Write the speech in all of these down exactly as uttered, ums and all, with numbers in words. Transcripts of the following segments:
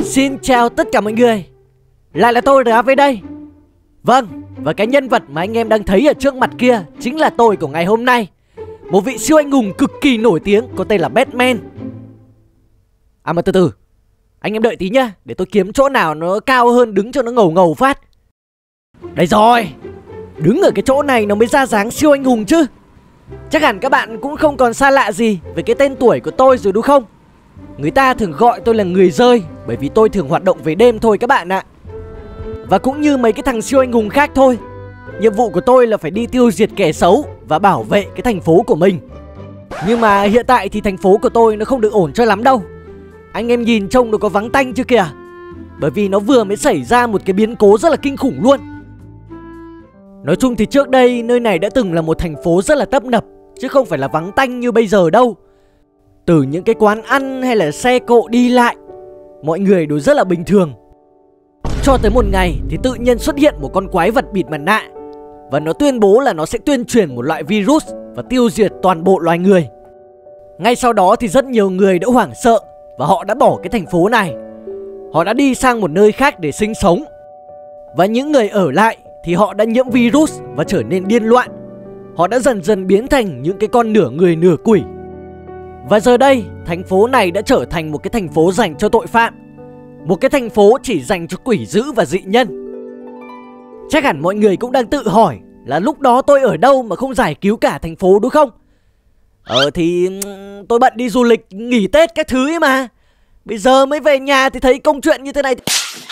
Xin chào tất cả mọi người. Lại là tôi Ráp với đây. Vâng, và cái nhân vật mà anh em đang thấy ở trước mặt kia chính là tôi của ngày hôm nay. Một vị siêu anh hùng cực kỳ nổi tiếng có tên là Batman. À mà từ từ, anh em đợi tí nhá, để tôi kiếm chỗ nào nó cao hơn đứng cho nó ngầu ngầu phát. Đây rồi. Đứng ở cái chỗ này nó mới ra dáng siêu anh hùng chứ. Chắc hẳn các bạn cũng không còn xa lạ gì về cái tên tuổi của tôi rồi đúng không? Người ta thường gọi tôi là người rơi, bởi vì tôi thường hoạt động về đêm thôi các bạn ạ. Và cũng như mấy cái thằng siêu anh hùng khác thôi, nhiệm vụ của tôi là phải đi tiêu diệt kẻ xấu và bảo vệ cái thành phố của mình. Nhưng mà hiện tại thì thành phố của tôi nó không được ổn cho lắm đâu. Anh em nhìn trông nó có vắng tanh chưa kìa. Bởi vì nó vừa mới xảy ra một cái biến cố rất là kinh khủng luôn. Nói chung thì trước đây nơi này đã từng là một thành phố rất là tấp nập, chứ không phải là vắng tanh như bây giờ đâu. Từ những cái quán ăn hay là xe cộ đi lại, mọi người đều rất là bình thường. Cho tới một ngày thì tự nhiên xuất hiện một con quái vật bịt mặt nạ, và nó tuyên bố là nó sẽ tuyên truyền một loại virus và tiêu diệt toàn bộ loài người. Ngay sau đó thì rất nhiều người đã hoảng sợ, và họ đã bỏ cái thành phố này. Họ đã đi sang một nơi khác để sinh sống. Và những người ở lại thì họ đã nhiễm virus và trở nên điên loạn. Họ đã dần dần biến thành những cái con nửa người nửa quỷ. Và giờ đây, thành phố này đã trở thành một cái thành phố dành cho tội phạm. Một cái thành phố chỉ dành cho quỷ dữ và dị nhân. Chắc hẳn mọi người cũng đang tự hỏi là lúc đó tôi ở đâu mà không giải cứu cả thành phố đúng không? Ờ thì tôi bận đi du lịch nghỉ Tết các thứ ấy mà. Bây giờ mới về nhà thì thấy công chuyện như thế này.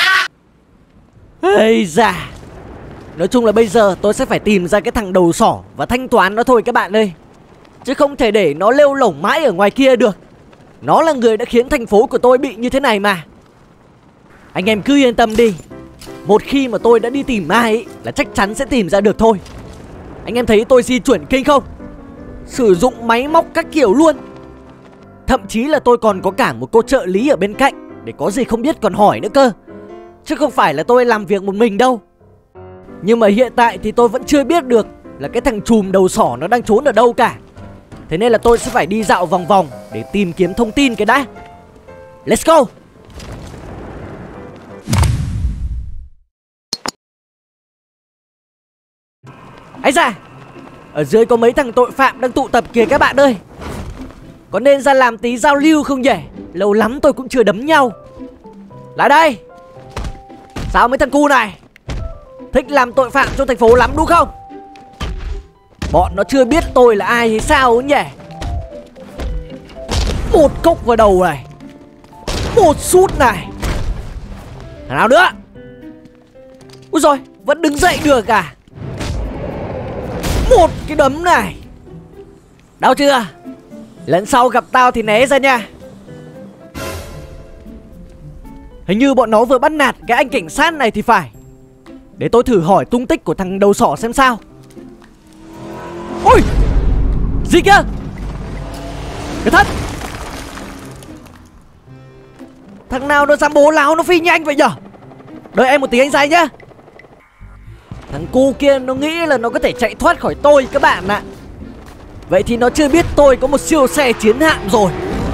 Ây da. Nói chung là bây giờ tôi sẽ phải tìm ra cái thằng đầu sỏ và thanh toán nó thôi các bạn ơi. Chứ không thể để nó lêu lổng mãi ở ngoài kia được. Nó là người đã khiến thành phố của tôi bị như thế này mà. Anh em cứ yên tâm đi. Một khi mà tôi đã đi tìm ai ấy, là chắc chắn sẽ tìm ra được thôi. Anh em thấy tôi di chuyển kinh không? Sử dụng máy móc các kiểu luôn. Thậm chí là tôi còn có cả một cô trợ lý ở bên cạnh, để có gì không biết còn hỏi nữa cơ. Chứ không phải là tôi làm việc một mình đâu. Nhưng mà hiện tại thì tôi vẫn chưa biết được là cái thằng trùm đầu sỏ nó đang trốn ở đâu cả. Thế nên là tôi sẽ phải đi dạo vòng vòng để tìm kiếm thông tin cái đã. Let's go. Ấy da, ở dưới có mấy thằng tội phạm đang tụ tập kìa các bạn ơi. Có nên ra làm tí giao lưu không nhỉ? Lâu lắm tôi cũng chưa đấm nhau. Lại đây. Sao mấy thằng cu này thích làm tội phạm cho thành phố lắm đúng không? Bọn nó chưa biết tôi là ai hay sao ấy nhỉ? Một cốc vào đầu này, một sút này. Thằng nào nữa? Úi rồi, vẫn đứng dậy được à? Một cái đấm này. Đau chưa? Lần sau gặp tao thì né ra nha. Hình như bọn nó vừa bắt nạt cái anh cảnh sát này thì phải. Để tôi thử hỏi tung tích của thằng đầu sỏ xem sao. Ôi! Gì kia? Cái thất! Thằng nào nó dám bố láo nó phi nhanh vậy nhở? Đợi em một tí anh Giai nhá. Thằng cu kia nó nghĩ là nó có thể chạy thoát khỏi tôi các bạn ạ. Vậy thì nó chưa biết tôi có một siêu xe chiến hạm rồi.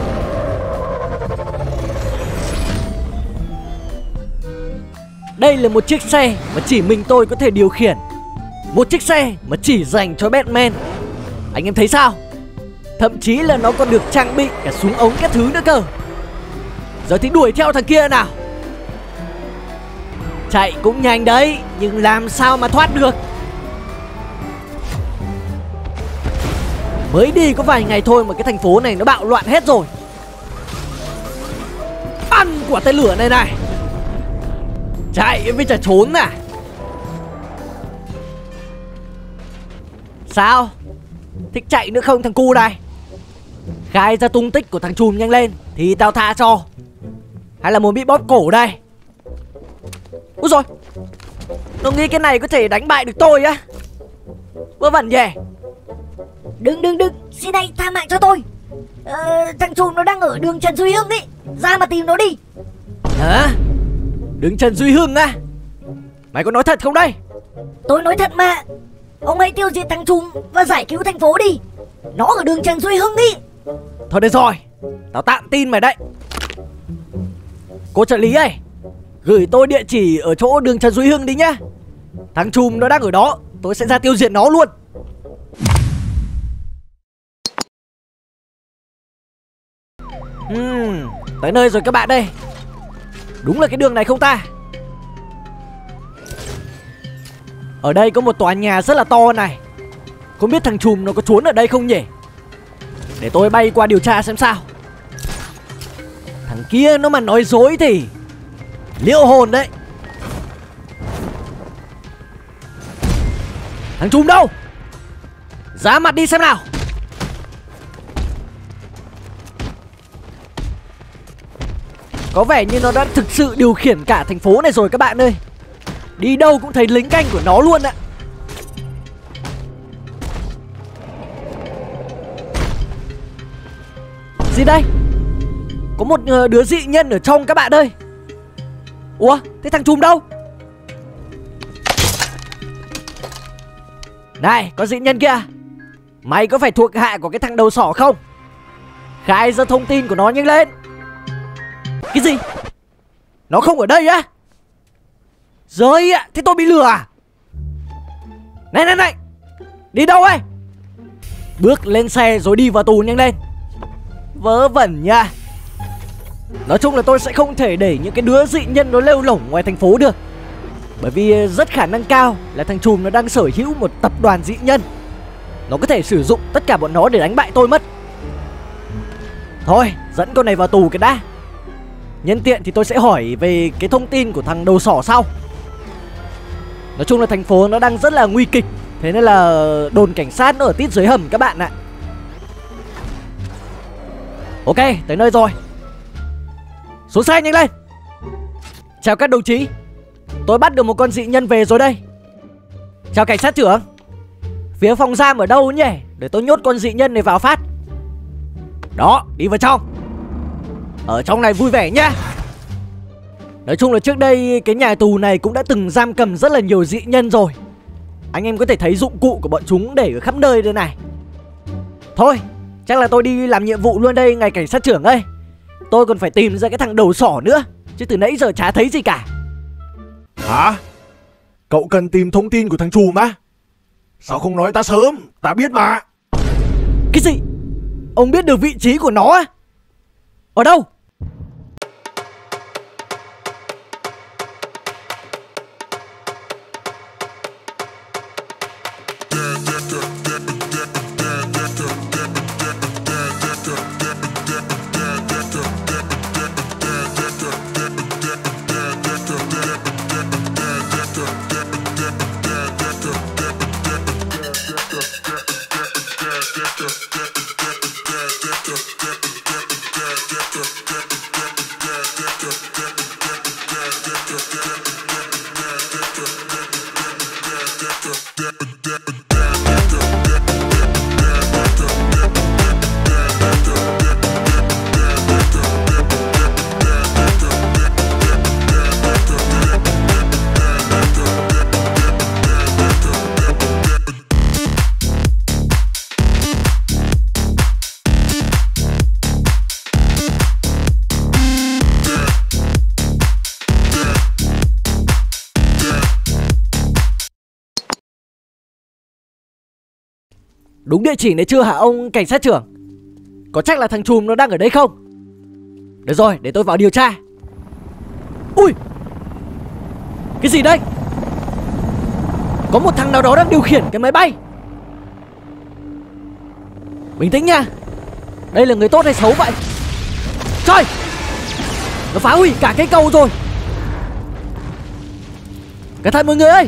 Đây là một chiếc xe mà chỉ mình tôi có thể điều khiển. Một chiếc xe mà chỉ dành cho Batman. Anh em thấy sao? Thậm chí là nó còn được trang bị cả súng ống các thứ nữa cơ. Giờ thì đuổi theo thằng kia nào. Chạy cũng nhanh đấy, nhưng làm sao mà thoát được. Mới đi có vài ngày thôi mà cái thành phố này nó bạo loạn hết rồi. Ăn quả tên lửa này này. Chạy với chả trốn à? Sao? Thích chạy nữa không thằng cu này? Khai ra tung tích của thằng trùm nhanh lên thì tao tha cho. Hay là muốn bị bóp cổ đây? Úi rồi, nó nghĩ cái này có thể đánh bại được tôi á? Vớ vẩn nhỉ? Đừng đừng đừng, xin anh tha mạng cho tôi. ờ, Thằng trùm nó đang ở đường Trần Duy Hưng ấy. Ra mà tìm nó đi. Hả? Đường Trần Duy Hưng á? Mày có nói thật không đây? Tôi nói thật mà. Ông hãy tiêu diệt thằng trùm và giải cứu thành phố đi. Nó ở đường Trần Duy Hưng ý. Thôi được rồi, tao tạm tin mày đấy. Cô trợ lý ơi, gửi tôi địa chỉ ở chỗ đường Trần Duy Hưng đi nhá. Thằng Trùm nó đang ở đó, tôi sẽ ra tiêu diệt nó luôn. uhm, Tới nơi rồi các bạn đây. Đúng là cái đường này không ta? Ở đây có một tòa nhà rất là to này. Không biết thằng Trùm nó có trốn ở đây không nhỉ? Để tôi bay qua điều tra xem sao. Thằng kia nó mà nói dối thì liệu hồn đấy. Thằng Trùm đâu? Ra mặt đi xem nào. Có vẻ như nó đã thực sự điều khiển cả thành phố này rồi các bạn ơi. Đi đâu cũng thấy lính canh của nó luôn ạ. Gì đây? Có một đứa dị nhân ở trong các bạn ơi. Ủa, thế thằng Trùm đâu? Này, có dị nhân kia. Mày có phải thuộc hạ của cái thằng đầu sỏ không? Khai ra thông tin của nó nhanh lên. Cái gì? Nó không ở đây á? Rồi ạ, thế tôi bị lừa à? Này này này, đi đâu ấy? Bước lên xe rồi đi vào tù nhanh lên. Vớ vẩn nha. Nói chung là tôi sẽ không thể để những cái đứa dị nhân nó lêu lổng ngoài thành phố được. Bởi vì rất khả năng cao là thằng Trùm nó đang sở hữu một tập đoàn dị nhân. Nó có thể sử dụng tất cả bọn nó để đánh bại tôi mất. Thôi, dẫn con này vào tù cái đã. Nhân tiện thì tôi sẽ hỏi về cái thông tin của thằng đầu sỏ sau. Nói chung là thành phố nó đang rất là nguy kịch. Thế nên là đồn cảnh sát nó ở tít dưới hầm các bạn ạ. Ok, tới nơi rồi. Xuống xe nhanh lên. Chào các đồng chí. Tôi bắt được một con dị nhân về rồi đây. Chào cảnh sát trưởng. Phía phòng giam ở đâu nhỉ? Để tôi nhốt con dị nhân này vào phát. Đó, đi vào trong. Ở trong này vui vẻ nhá. Nói chung là trước đây cái nhà tù này cũng đã từng giam cầm rất là nhiều dị nhân rồi. Anh em có thể thấy dụng cụ của bọn chúng để ở khắp nơi đây này. Thôi, chắc là tôi đi làm nhiệm vụ luôn đây ngài cảnh sát trưởng ơi. Tôi còn phải tìm ra cái thằng đầu sỏ nữa, chứ từ nãy giờ chả thấy gì cả. Hả? Cậu cần tìm thông tin của thằng Trùm á? Sao không nói ta sớm? Ta biết mà. Cái gì? Ông biết được vị trí của nó á? Ở đâu? Đúng địa chỉ này chưa hả ông cảnh sát trưởng? Có chắc là thằng Trùm nó đang ở đây không? Được rồi, để tôi vào điều tra. Ui, cái gì đây? Có một thằng nào đó đang điều khiển cái máy bay. Bình tĩnh nha. Đây là người tốt hay xấu vậy? Trời, nó phá hủy cả cái cầu rồi. Cẩn thận mọi người ơi.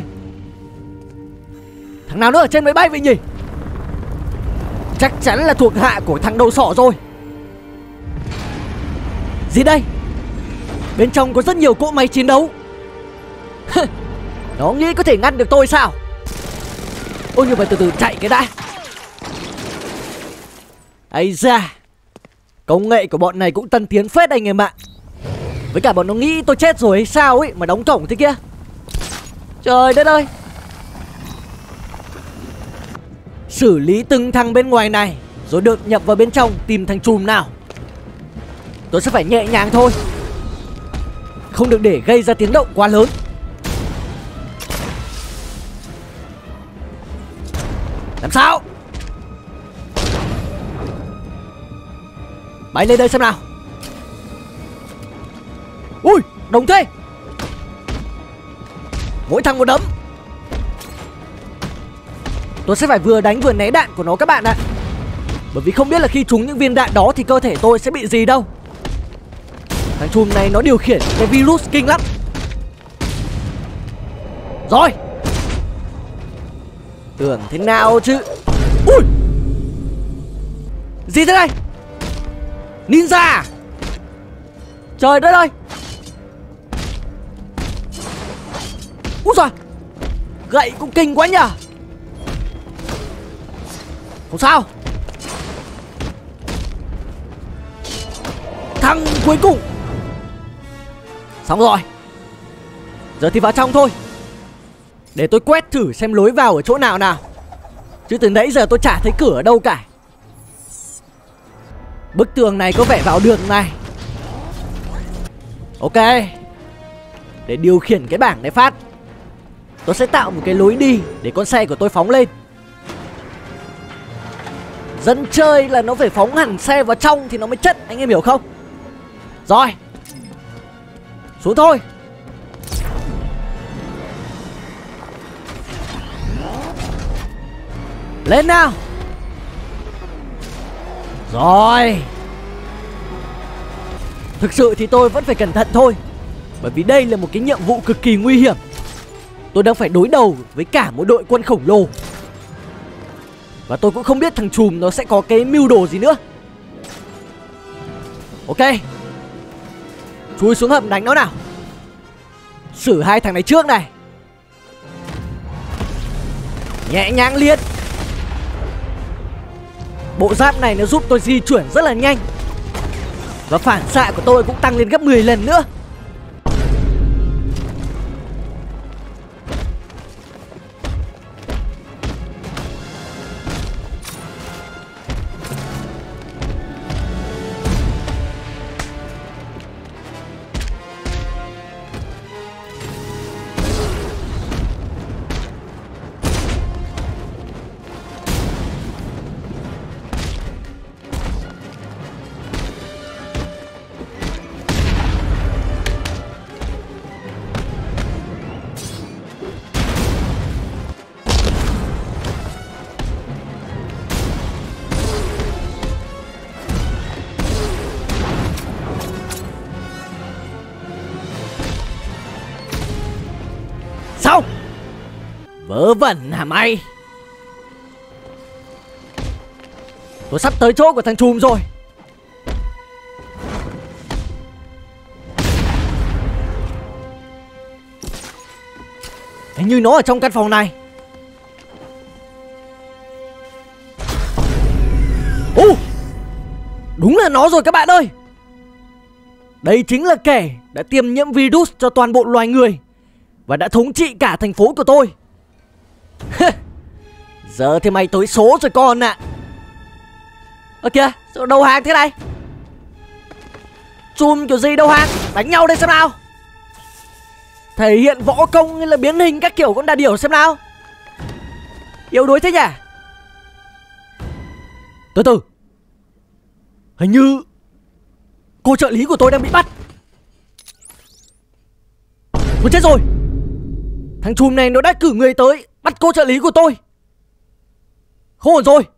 Thằng nào nữa ở trên máy bay vậy nhỉ? Chắc chắn là thuộc hạ của thằng đầu sỏ rồi. Gì đây? Bên trong có rất nhiều cỗ máy chiến đấu. Nó nghĩ có thể ngăn được tôi sao? Ôi nhưng mà từ từ chạy cái đã. Ây da, công nghệ của bọn này cũng tân tiến phết anh em ạ. Với cả bọn nó nghĩ tôi chết rồi hay sao ấy mà đóng cổng thế kia. Trời đất ơi. Xử lý từng thằng bên ngoài này rồi được nhập vào bên trong tìm thằng Trùm nào. Tôi sẽ phải nhẹ nhàng thôi. Không được để gây ra tiếng động quá lớn. Làm sao? Bay lên đây xem nào. Ui, đông thế. Mỗi thằng một đấm. Tôi sẽ phải vừa đánh vừa né đạn của nó các bạn ạ. Bởi vì không biết là khi trúng những viên đạn đó thì cơ thể tôi sẽ bị gì đâu. Thằng chùm này nó điều khiển cái virus kinh lắm. Rồi. Tưởng thế nào chứ. Ui, gì thế này? Ninja. Trời đất ơi. Úi giời, gậy cũng kinh quá nhờ. Không sao. Thằng cuối cùng. Xong rồi. Giờ thì vào trong thôi. Để tôi quét thử xem lối vào ở chỗ nào nào. Chứ từ nãy giờ tôi chả thấy cửa ở đâu cả. Bức tường này có vẻ vào được này. Ok. Để điều khiển cái bảng này phát, tôi sẽ tạo một cái lối đi để con xe của tôi phóng lên. Dân chơi là nó phải phóng hẳn xe vào trong thì nó mới chất, anh em hiểu không? Rồi. Xuống thôi. Lên nào. Rồi. Thực sự thì tôi vẫn phải cẩn thận thôi. Bởi vì đây là một cái nhiệm vụ cực kỳ nguy hiểm. Tôi đang phải đối đầu với cả một đội quân khổng lồ. Và tôi cũng không biết thằng chùm nó sẽ có cái mưu đồ gì nữa. Ok. Chui xuống hầm đánh nó nào. Xử hai thằng này trước này. Nhẹ nhàng liệt. Bộ giáp này nó giúp tôi di chuyển rất là nhanh. Và phản xạ của tôi cũng tăng lên gấp mười lần nữa. Sao? Vớ vẩn hả mày? Tôi sắp tới chỗ của thằng chùm rồi. Hình như nó ở trong căn phòng này. Ồ, đúng là nó rồi các bạn ơi. Đây chính là kẻ đã tiêm nhiễm virus cho toàn bộ loài người và đã thống trị cả thành phố của tôi. Giờ thì mày tới số rồi con ạ. À. Ơ kìa, sao đầu hàng thế này? Chùm kiểu gì đầu hàng? Đánh nhau đây xem nào. Thể hiện võ công hay là biến hình các kiểu con đà điểu xem nào. Yếu đuối thế nhỉ? Từ từ. Hình như cô trợ lý của tôi đang bị bắt. Tôi chết rồi. Thằng chùm này nó đã cử người tới bắt cô trợ lý của tôi. Không ổn rồi.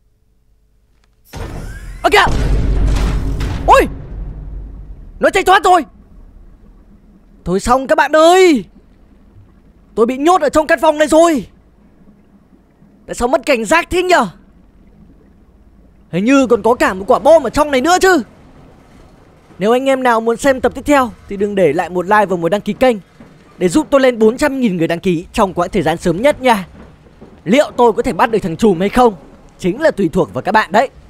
Ơ kìa. Ôi, nó chạy thoát rồi. Thôi xong các bạn ơi. Tôi bị nhốt ở trong căn phòng này rồi. Tại sao mất cảnh giác thế nhở? Hình như còn có cả một quả bom ở trong này nữa chứ. Nếu anh em nào muốn xem tập tiếp theo thì đừng để lại một like và một đăng ký kênh để giúp tôi lên bốn trăm nghìn người đăng ký trong quãng thời gian sớm nhất nha. Liệu tôi có thể bắt được thằng chùm hay không chính là tùy thuộc vào các bạn đấy.